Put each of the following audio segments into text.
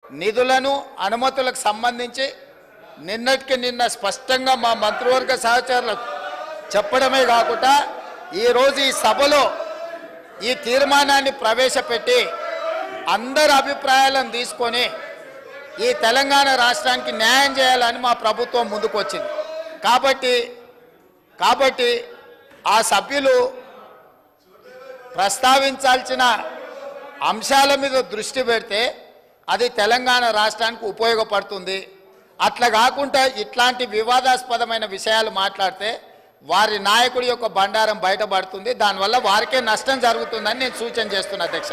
నిధులను అనుమతులకు సంబంధించి నిన్నటికి నిన్న స్పష్టంగా మా మంత్రివర్గ సహచరులకు చెప్పడమే కాకుండా ఈరోజు ఈ సభలో ఈ తీర్మానాన్ని ప్రవేశపెట్టి అందరి అభిప్రాయాలను తీసుకొని ఈ తెలంగాణ రాష్ట్రానికి న్యాయం చేయాలని మా ప్రభుత్వం ముందుకు వచ్చింది. కాబట్టి ఆ సభ్యులు ప్రస్తావించాల్సిన అంశాల మీద దృష్టి పెడితే అది తెలంగాణ రాష్ట్రానికి ఉపయోగపడుతుంది. అట్లా కాకుండా ఇట్లాంటి వివాదాస్పదమైన విషయాలు మాట్లాడితే వారి నాయకుడి యొక్క బండారం బయటపడుతుంది. దానివల్ల వారికే నష్టం జరుగుతుందని నేను సూచన చేస్తున్నా అధ్యక్ష.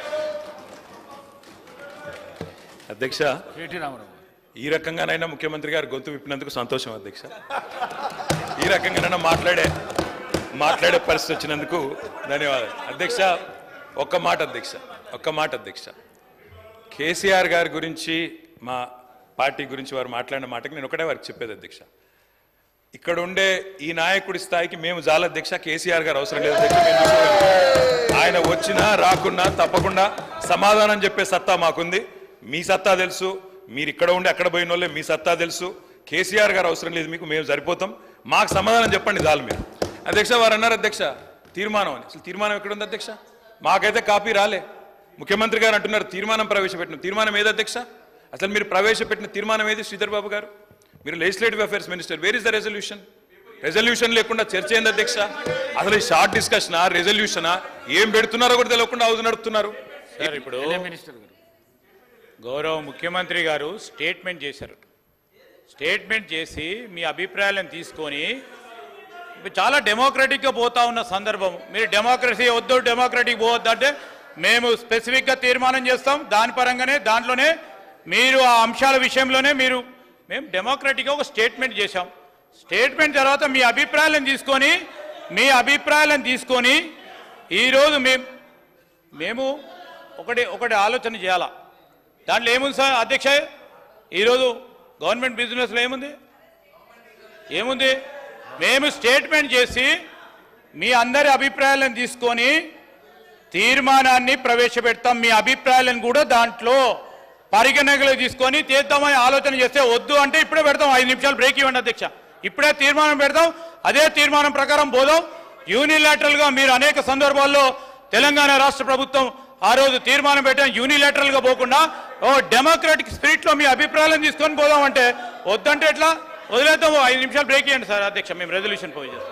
అధ్యక్ష, ఈ రకంగానైనా ముఖ్యమంత్రి గారు గొంతు విప్పినందుకు సంతోషం అధ్యక్ష. ఈ రకంగానైనా మాట్లాడే పరిస్థితి వచ్చినందుకు ధన్యవాదాలు అధ్యక్ష. ఒక్క మాట అధ్యక్ష, కేసీఆర్ గారి గురించి మా పార్టీ గురించి వారు మాట్లాడిన మాటకి నేను ఒకటే వారికి చెప్పేది అధ్యక్ష. ఇక్కడ ఉండే ఈ నాయకుడి స్థాయికి మేము చాలా అధ్యక్ష, కేసీఆర్ గారు అవసరం లేదు అధ్యక్ష. ఆయన వచ్చినా రాకున్నా తప్పకుండా సమాధానం చెప్పే సత్తా మాకుంది. మీ సత్తా తెలుసు, మీరు ఇక్కడ ఉండి అక్కడ పోయిన వాళ్ళే మీ సత్తా తెలుసు. కేసీఆర్ గారు అవసరం లేదు మీకు, మేము సరిపోతాం, మాకు సమాధానం చెప్పండి చాలు మీరు. అధ్యక్ష, వారు అన్నారు అధ్యక్ష తీర్మానం అని. అసలు తీర్మానం ఎక్కడ ఉంది అధ్యక్ష? మాకైతే కాపీ రాలే. ముఖ్యమంత్రి గారు అంటున్నారు తీర్మానం ప్రవేశపెట్టిన. తీర్మానం ఏది అధ్యక్ష? అసలు మీరు ప్రవేశపెట్టిన తీర్మానం ఏది శ్రీధర్ బాబు గారు? మీరు legislative affairs minister, where is the resolution? Resolution లేకుండా చర్చ ఏంది అధ్యక్ష? అసలు ఈ షార్ట్ డిస్కషనా రెజల్యూషనా ఏం పెడుతున్నారో కూడా తెలియకుండా హౌస్ నడుపుతున్నారు. ఇప్పుడు గౌరవ ముఖ్యమంత్రి గారు స్టేట్మెంట్ చేశారు. స్టేట్మెంట్ చేసి మీ అభిప్రాయాలను తీసుకొని చాలా డెమోక్రటిక్గా పోతా ఉన్న సందర్భం. మీరు డెమోక్రసీ వద్దు, డెమోక్రటిక్ పోవద్దు అంటే మేము స్పెసిఫిక్గా తీర్మానం చేస్తాం. దాని పరంగానే దాంట్లోనే మీరు ఆ అంశాల విషయంలోనే మేము డెమోక్రటిక్గా ఒక స్టేట్మెంట్ చేశాం. స్టేట్మెంట్ తర్వాత మీ అభిప్రాయాలను తీసుకొని ఈరోజు మేము ఒకటి ఆలోచన చేయాలా. దాంట్లో ఏముంది సార్ అధ్యక్ష? ఈరోజు గవర్నమెంట్ బిజినెస్లో ఏముంది? మేము స్టేట్మెంట్ చేసి మీ అందరి అభిప్రాయాలను తీసుకొని తీర్మానాన్ని ప్రవేశపెడతాం. మీ అభిప్రాయాలను కూడా దాంట్లో పరిగణనలో తీసుకొని తీద్దామని ఆలోచన చేస్తే వద్దు అంటే ఇప్పుడే పెడతాం. 5 నిమిషాలు బ్రేక్ ఇవ్వండి అధ్యక్ష. ఇప్పుడే తీర్మానం పెడతాం. అదే తీర్మానం ప్రకారం పోదాం. యూనిలాటరల్గా మీరు అనేక సందర్భాల్లో తెలంగాణ రాష్ట్ర ప్రభుత్వం ఆ రోజు తీర్మానం పెట్టాం. యూనిలాటరల్గా పోకుండా డెమోక్రాటిక్ స్పిరిట్లో మీ అభిప్రాయాలను తీసుకొని పోదాం అంటే వద్దంటే ఎట్లా? వదిలేద్దాం. 5 నిమిషాలు బ్రేక్ ఇవ్వండి సార్ అధ్యక్ష. మేము రెజల్యూషన్ పోయి చేస్తాం.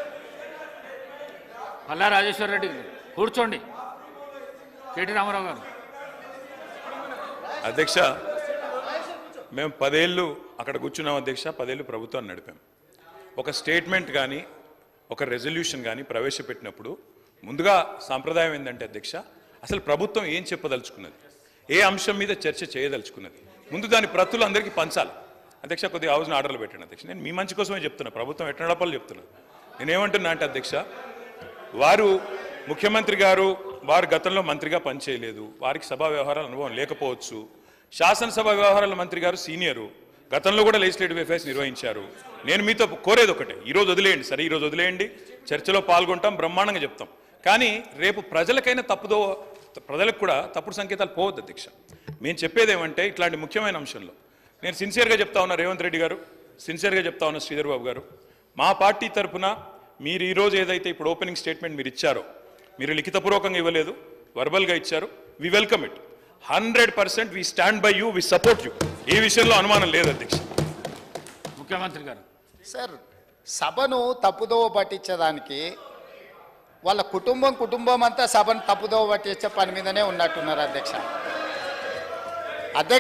పల్లా రాజేశ్వర రెడ్డి కూర్చోండి. కేటీ రామారావు గారు. అధ్యక్ష, మేము 10 ఏళ్ళు అక్కడ కూర్చున్నాం అధ్యక్ష. 10 ఏళ్ళు ప్రభుత్వాన్ని నడిపాం. ఒక స్టేట్మెంట్ కానీ ఒక రెజల్యూషన్ కానీ ప్రవేశపెట్టినప్పుడు ముందుగా సాంప్రదాయం ఏంటంటే అధ్యక్ష, అసలు ప్రభుత్వం ఏం చెప్పదలుచుకున్నది, ఏ అంశం మీద చర్చ చేయదలుచుకున్నది, ముందు దాని ప్రతులు అందరికీ పంచాలి అధ్యక్ష. కొద్దిగా హౌస్ని ఆర్డర్లు పెట్టండి అధ్యక్ష. నేను మీ మంచి కోసమే చెప్తున్నా, ప్రభుత్వం ఎట్లా నడపాలో చెప్తున్నాను. నేనేమంటున్నా అంటే అధ్యక్ష, ముఖ్యమంత్రి గారు వారు గతంలో మంత్రిగా పనిచేయలేదు, వారికి సభా వ్యవహారాల అనుభవం లేకపోవచ్చు. శాసనసభ వ్యవహారాల మంత్రి గారు సీనియరు, గతంలో కూడా లెజిస్లేటివ్ అఫైర్స్ నిర్వహించారు. నేను మీతో కోరేది ఒకటే, ఈరోజు వదిలేయండి సరే, ఈరోజు వదిలేయండి, చర్చలో పాల్గొంటాం, బ్రహ్మాండంగా చెప్తాం. కానీ రేపు ప్రజలకు కూడా తప్పుడు సంకేతాలు పోవద్దు అధ్యక్ష. మేము చెప్పేది ఏమంటే ఇట్లాంటి ముఖ్యమైన అంశంలో నేను సిన్సియర్గా చెప్తా ఉన్నా, రేవంత్ రెడ్డి గారు సిన్సియర్గా చెప్తా ఉన్నా, శ్రీధర్ బాబు గారు, మా పార్టీ తరఫున మీరు ఈరోజు ఏదైతే ఇప్పుడు ఓపెనింగ్ స్టేట్మెంట్ మీరు ఇచ్చారో, మీరు లిఖితపూర్వకంగా ఇవ్వలేదు, వర్బల్గా ఇచ్చారు. We welcome it. 100% we stand by you, we support you. ఈ విషయంలో అనుమానం లేదు అధ్యక్ష. ముఖ్యమంత్రి గారు సార్, సభను తప్పుదోవ పట్టించేదానికి వాళ్ళ కుటుంబం అంతా సభను తప్పుదోవ పట్టించే పని మీదనే ఉన్నట్టున్నారు అధ్యక్ష.